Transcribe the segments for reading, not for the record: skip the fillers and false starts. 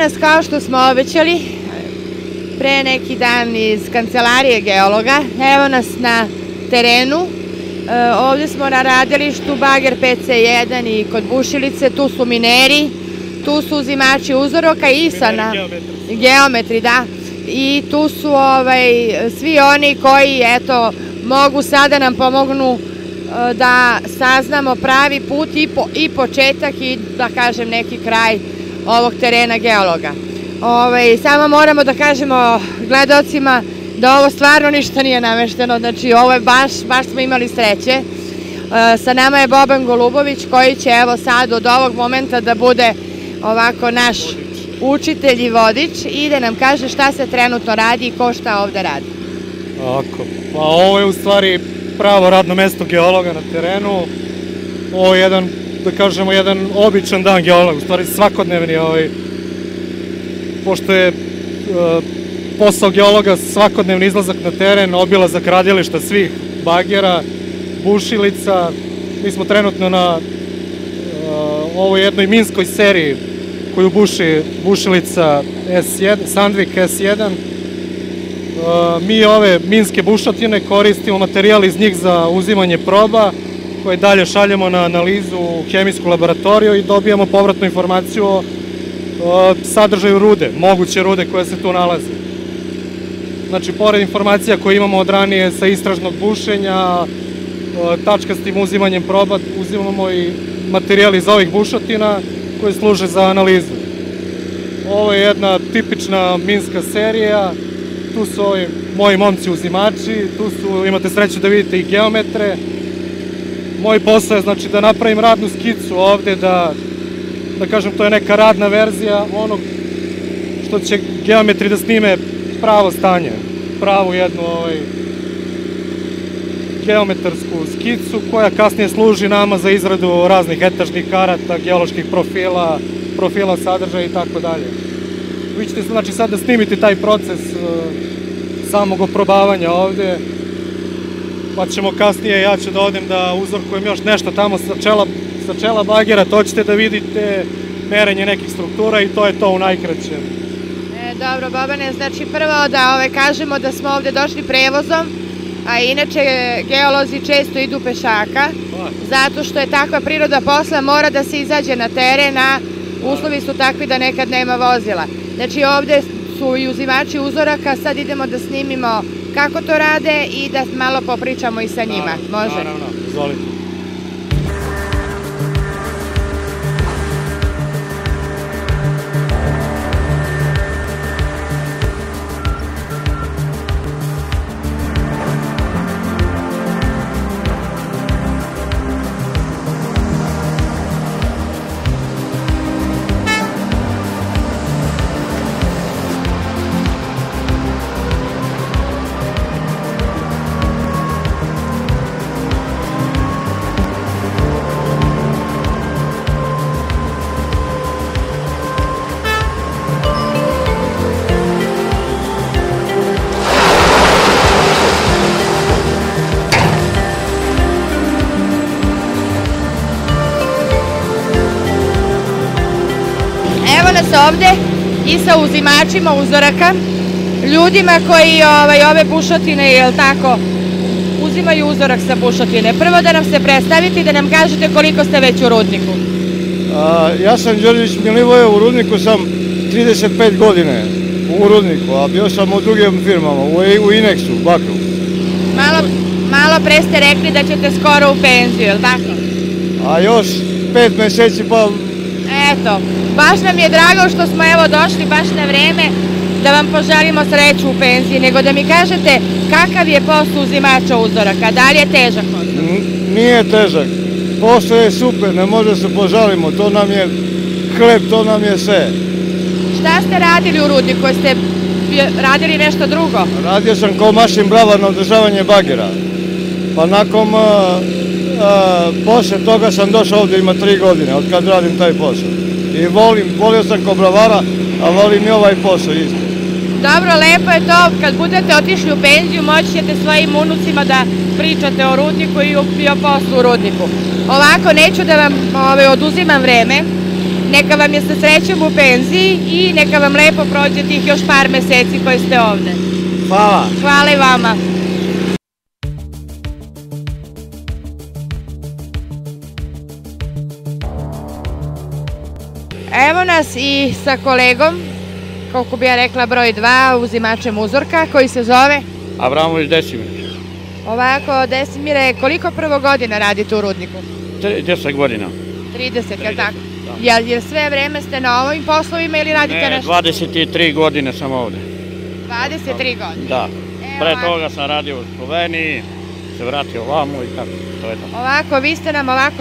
danas, kao što smo obećali, pre neki dan iz kancelarije geologa, evo nas na terenu. Ovdje smo na radilištu Bager PC1 i kod Bušilice, tu su mineri, tu su uzimači uzoraka i geometri, da. I tu su svi oni koji, eto, mogu sada nam pomognu da saznamo pravi put i početak i, da kažem, neki kraj ovog terena geologa. Samo moramo da kažemo gledalcima da ovo stvarno ništa nije namešteno, znači ovo je baš smo imali sreće. Sa nama je Boban Golubović koji će evo sad od ovog momenta da bude ovako naš učitelj i vodič i da nam kaže šta se trenutno radi i ko šta ovde radi. Pa ovo je u stvari pravo radno mesto geologa na terenu. Ovo je jedan, da kažemo, jedan običan dan geologa, u stvari svakodnevni, pošto je posao geologa svakodnevni izlazak na teren, obilazak radilišta svih bagera, bušilica. Mi smo trenutno na ovoj jednoj minskoj seriji koju buši bušilica Sandvik S1. Mi ove minske bušotine koristimo materijal iz njih za uzimanje proba koje dalje šaljemo na analizu u hemijsku laboratoriju i dobijamo povratnu informaciju o sadržaju rude, moguće rude koja se tu nalazi. Znači, pored informacija koje imamo od ranije sa istražnog bušenja, tačkastim uzimanjem proba, uzimamo i materijal iz ovih bušotina koje služe za analizu. Ovo je jedna tipična minska serija, tu su ovi moji momci uzimači, tu su, imate sreću da vidite, i geometre. Moj posao je, znači, da napravim radnu skicu ovde, da kažem, to je neka radna verzija onog što će geometri da snime pravo stanje, pravu jednu geometarsku skicu koja kasnije služi nama za izradu raznih etažnih karata, geoloških profila, profila sadržaja i tako dalje. Vi ćete, znači, sad da snimite taj proces samog oprobavanja ovde, pa ćemo kasnije, ja ću da odem da uzorkujem još nešto tamo sa čela bagera, to ćete da vidite merenje nekih struktura i to je to u najkraćem. Dobro, Bobane, znači prvo da kažemo da smo ovde došli prevozom, a inače geolozi često idu pešaka, zato što je takva priroda posla, mora da se izađe na teren, a uslovi su takvi da nekad nema vozila. Znači ovde su i uzimači uzoraka, sad idemo da snimimo kako to rade i da malo popričamo i sa njima. Može? Naravno, izvolite. Ovde i sa uzimačima uzoraka, ljudima koji ove bušotine, jel tako, uzimaju uzorak sa bušotine. Prvo da nam se predstavite i da nam kažete koliko ste već u rudniku. Ja sam Đorđević Milivoje, u rudniku sam 35 godine u rudniku, a bio sam u drugim firmama, u Inexu, u Bakru. Malo pre ste rekli da ćete skoro u penziju, jel tako? A još 5 meseci pa... Eto, baš nam je drago što smo evo došli baš na vreme da vam poželimo sreću u penziji, nego da mi kažete kakav je posao uzimača uzoraka, da li je težak posao? Nije težak, posao je super, ne može se požalimo, to nam je hleb, to nam je sve. Šta ste radili u rudniku, ste radili nešto drugo? Radio sam kao mašin bravar na održavanje bagera, pa nakon posle toga sam došao ovde, ima 3 godine, od kad radim taj posao. I volio sam kao bravara, a volim i ovaj posao isto. Dobro, lepo je to, kad budete otišli u penziju, moći ćete svojim unucima da pričate o rudniku i o poslu u rudniku. Ovako, neću da vam oduzimam vreme, neka vam je sa srećom u penziji i neka vam lepo prođe tih još par meseci koji ste ovde. Hvala. Hvala i vama. Evo nas i sa kolegom, koliko bi ja rekla broj 2, uzimačem uzorka, koji se zove? Avramović Desimir. Ovako, Desimire, koliko prvo godina radite u rudniku? 10 godina. 30, je li tako? Jel sve vreme ste na ovim poslovima ili radite nešto? 23 godine sam ovde. 23 godine? Da. Pre toga sam radio u Sloveniji, se vratio ovamo i tako, to je to. Ovako, vi ste nam ovako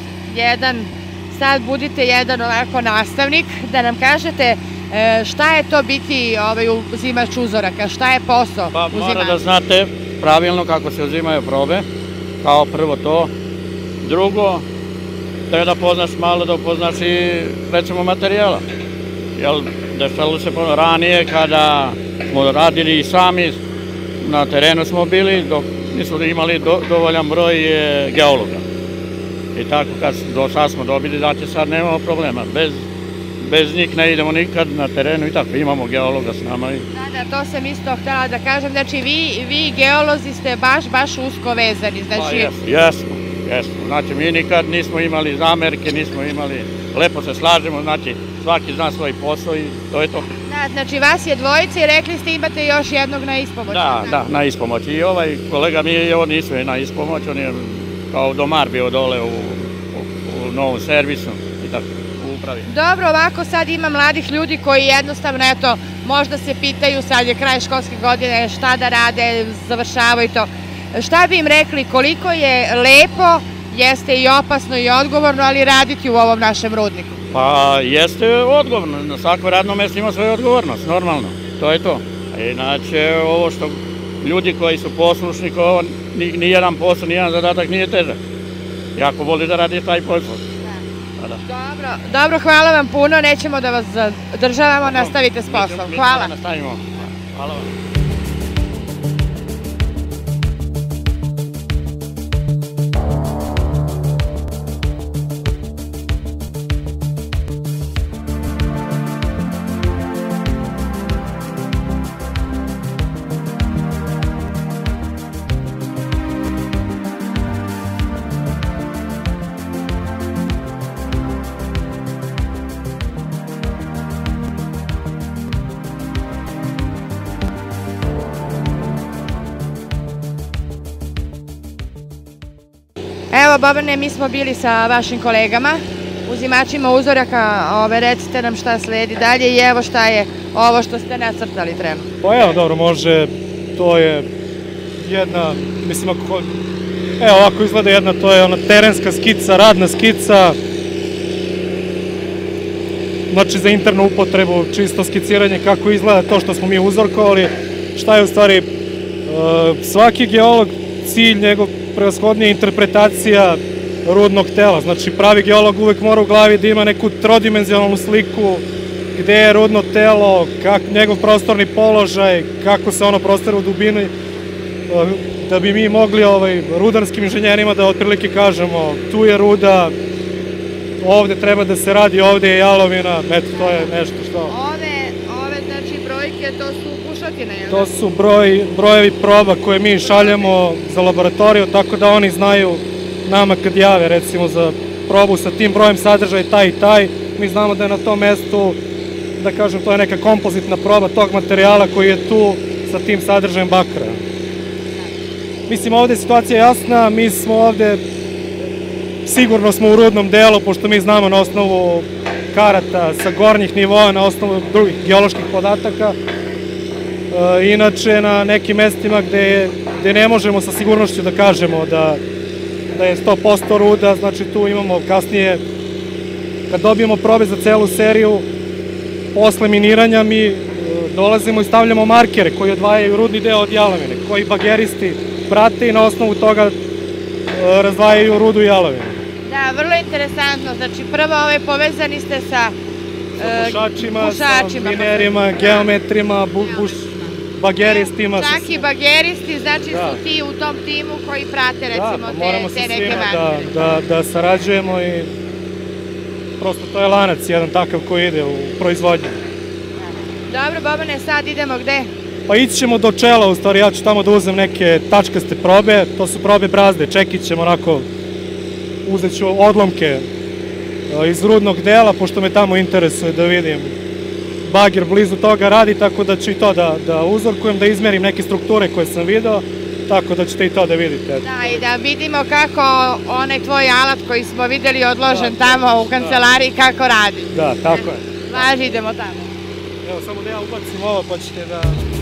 sad budite jedan ovako nastavnik, da nam kažete šta je to biti uzimač uzoraka, šta je posao Pa uzimača? mora da znate pravilno kako se uzimaju probe, kao prvo to. Drugo, treba da poznaš malo, da upoznaš i recimo materijala. Jer dešalo se ranije kada smo radili i sami, na terenu smo bili, dok nismo imali dovoljan broj geologa. I tako kad do sad smo dobili, znači sad nemamo problema. Bez njih ne idemo nikad na terenu i tako, imamo geologa s nama. Da, to sam isto htjela da kažem, znači vi geolozi ste baš usko vezani. Pa jesmo. Znači mi nikad nismo imali zamerke, nismo imali, lepo se slažemo, znači svaki zna svoj posao i to je to. Da, znači vas je dvojica i rekli ste imate još jednog na ispomoć. Da, na ispomoć. I ovaj kolega mi je, on nisu na ispomoć, on je kao domar bio dole u novom servisu i tako, u upravi. Dobro, ovako sad ima mladih ljudi koji jednostavno, eto, možda se pitaju, sad je kraj školske godine, šta da rade, završavaju to. Šta bi im rekli, koliko je lepo, jeste i opasno i odgovorno, ali raditi u ovom našem rudniku? Pa jeste odgovorno, na svako radno mesto ima svoju odgovornost, normalno, to je to. Inače, ovo što ljudi koji su poslušni, nijedan posao, nijedan zadatak nije težak. Jako voli da radi taj posao. Dobro, hvala vam puno, nećemo da vas zadržavamo, nastavite s poslom. Hvala. Nastavimo. Hvala vam. Evo, Bobane, mi smo bili sa vašim kolegama, uzimačima uzoraka, recite nam šta sledi dalje i evo šta je ovo što ste nacrtali trenutno. Pa evo, dobro, može, to je jedna, mislim, evo ovako izgleda jedna, to je ona terenska skica, radna skica, znači za internu upotrebu, čisto skiciranje kako izgleda to što smo mi uzorkovali, šta je u stvari svaki geolog, cilj njegov prevashodnija interpretacija rudnog tela. Znači pravi geolog uvek mora u glavi da ima neku trodimenzionalnu sliku gde je rudno telo, njegov prostorni položaj, kako se ono prostire u dubini, da bi mi mogli rudarskim inženjerima da otprilike kažemo tu je ruda, ovde treba da se radi, ovde je jalovina, eto to je nešto što... Ove znači brojke, to su bušotine, jel? To su brojevi proba koje mi šaljemo za laboratoriju, tako da oni znaju nama kad jave recimo za probu sa tim brojem sadržaja taj i taj, mi znamo da je na tom mestu, da kažem, to je neka kompozitna proba tog materijala koji je tu sa tim sadržajem bakra. Mislim, ovde je situacija jasna, mi smo ovde, sigurno smo u rudnom delu, pošto mi znamo na osnovu karata sa gornjih nivoa, na osnovu drugih geoloških podataka. Inače, na nekim mestima gde ne možemo sa sigurnošću da kažemo da je 100% ruda, znači tu imamo kasnije, kad dobijemo probe za celu seriju, posle miniranja mi dolazimo i stavljamo markere koji odvajaju rudni deo od jalovine, koji bageristi prate i na osnovu toga razdvajaju rudu i jalovinu. Da, vrlo interesantno, znači prvo povezani ste sa pušačima, sa minerima, geometrima, bageristima. Čak i bageristi, znači su ti u tom timu koji prate recimo te neke markere. Da sarađujemo i prosto to je lanac jedan takav koji ide u proizvodnju. Dobro, Bobane, sad idemo gde? Pa ići ćemo do čela, u stvari ja ću tamo da uzem neke tačkaste probe, to su probe brazde, čekit ćemo onako, uzet ću odlomke iz rudnog dela, pošto me tamo interesuje da vidim. Bager blizu toga radi, tako da ću i to da uzorkujem, da izmerim neke strukture koje sam video, tako da ćete i to da vidite. Da, i da vidimo kako onaj tvoj alat koji smo videli odložen tamo u kancelariji, kako radi. Da, tako je. Važi, idemo tamo. Evo, samo da ja ubacim ovo, pa ćete da...